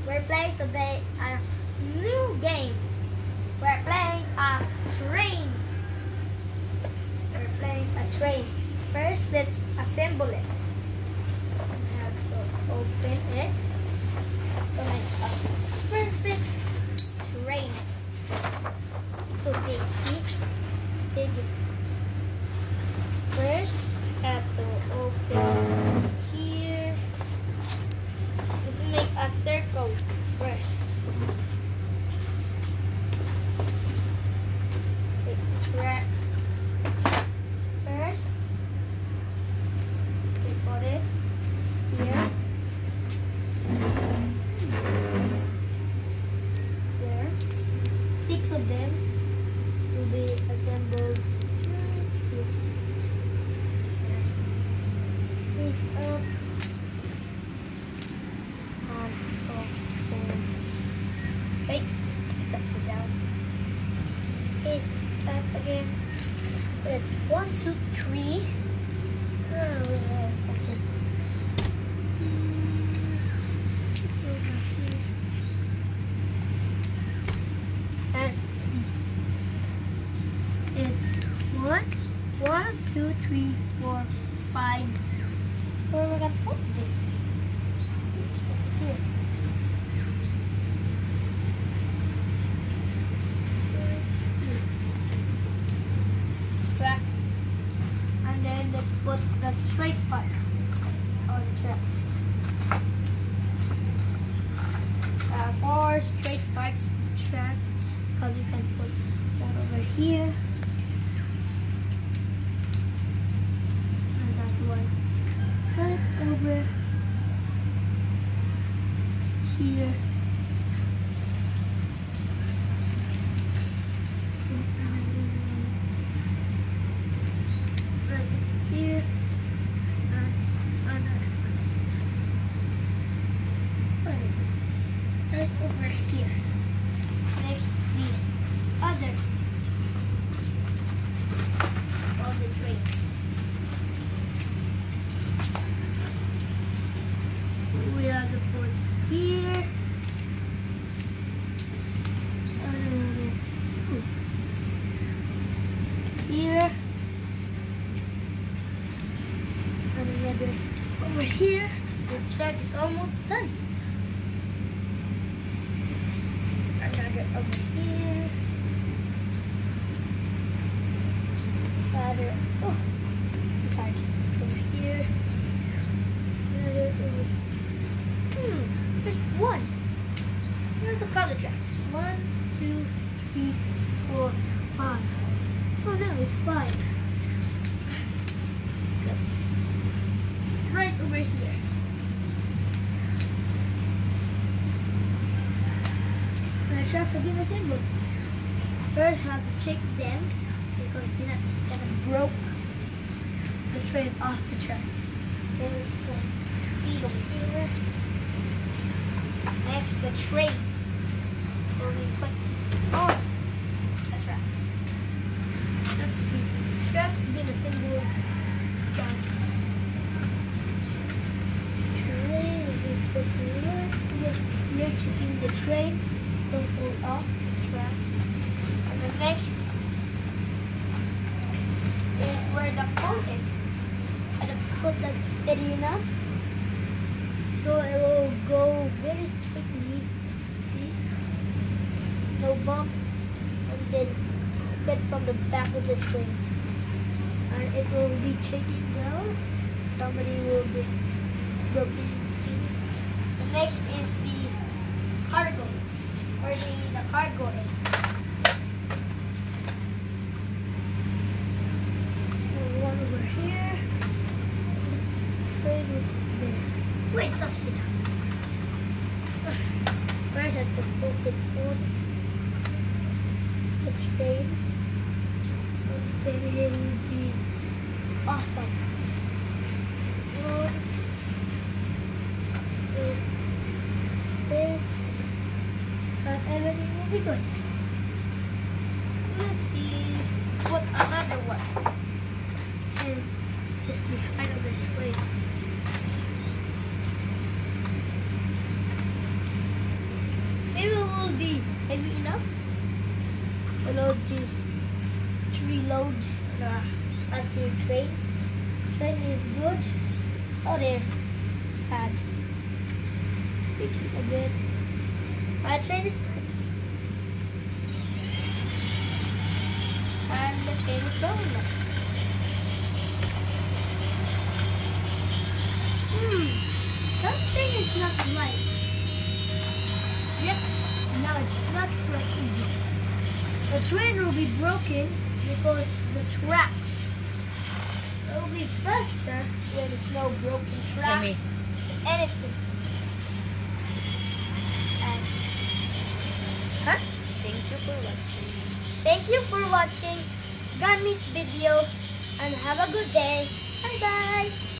We're playing today a new game. We're playing a train. We're playing a train. First, let's assemble it. We have to open it to make a perfect train. So big. Take it. First, have to open here. Let's make a circle first. Take the tracks first. We put it here. There. 6 of them will be assembled. Up and open. Wait, it's upside down. Face up again. It's 1, 2, 3. And it's 1, 2, 3, 4, 5. Where are we going to put this? Here. Tracks. And then let's put the straight part on the tracks. 4 straight parts track. Because you can put that over here. And that one. Right over here. Right here. And right over here. Next, the other train. We have the put here. Here. And another over here. The track is almost done. Another over here. Another, oh, sorry, over here. Another over here. There's one. Here's the color tracks. 1, 2, 3, 4, 5. Oh no, it's 5. Good. Right over here. And the tracks are being assembled. First, have to check them because you're not gonna broke the train off the tracks. Then we put feet over here. Next, the train will be put on the tracks. That's the tracks being assembled down. Train will be put here. You're checking the train. Don't fall off the tracks. And the next is where the pole is. I have to put that steady enough. So it will go very strictly, no bumps, and then get from the back of the train. And it will be shaking down. Somebody will be broken things. The next is the cargo, where the cargo is. One over here. The train will be there. Wait, it's upside down. First, I have to put it on the train. And then it will be awesome. One, there, and everything will be good. Let's see. Put another one. And just behind of the train. will be heavy enough to load this 3 load faster train. Train is good. Oh, there. Bad. Fix it a bit. My train is done. And the train is going now. Something is not right. Yep, no, it's not working. The train will be broken because the tracks. It will be faster when there's no broken tracks. Gummy. Anything. And, huh? Thank you for watching. Thank you for watching Gummy's video and have a good day. Bye bye.